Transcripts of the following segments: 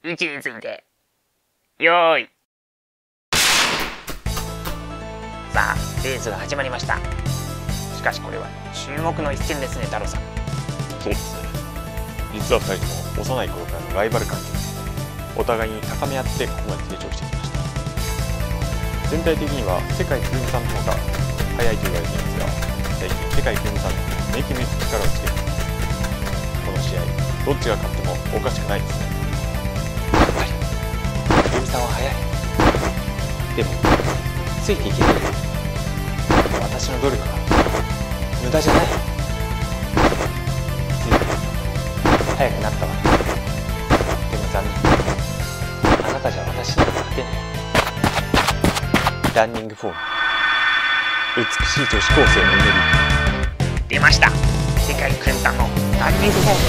位置について。よーい。さあ、レースが始まりました。しかしこれは注目の一戦ですね、太郎さん。 そうですね。実は2人とも幼い頃からのライバル関係で、お互いに高め合ってここまで成長してきました。全体的には世界くるみさんの方が速いと言われていますが、最近世界くるみさんのめきめき力をつけています。この試合、どっちが勝ってもおかしくないですね。 やっぱりくるみさんは速い。でもついていけてる。私の努力は無駄じゃない。ずいぶん速くなったわ。でも残念、あなたじゃ私には勝てない。ランニングフォーム、美しい女子高生のうねり。 出ました、世界くるみさんのランニングフォーム。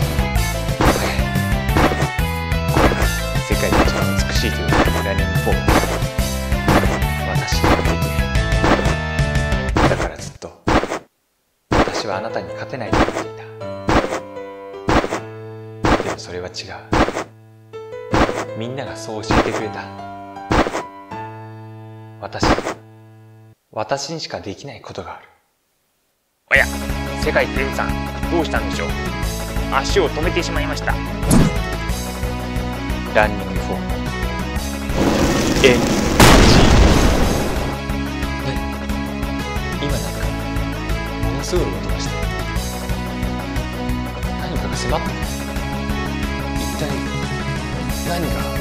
世界で一番美しいというランニングフォーム。私にはできない。だからずっと私はあなたに勝てないと思っていた。でもそれは違う。みんながそう教えてくれた。私にしかできないことがある。 おや、世界くるみさん、どうしたんでしょう。足を止めてしまいました。 ランニングフォーム NG。 今なんかものすごい音がした。何かが迫ってくる。一体何が。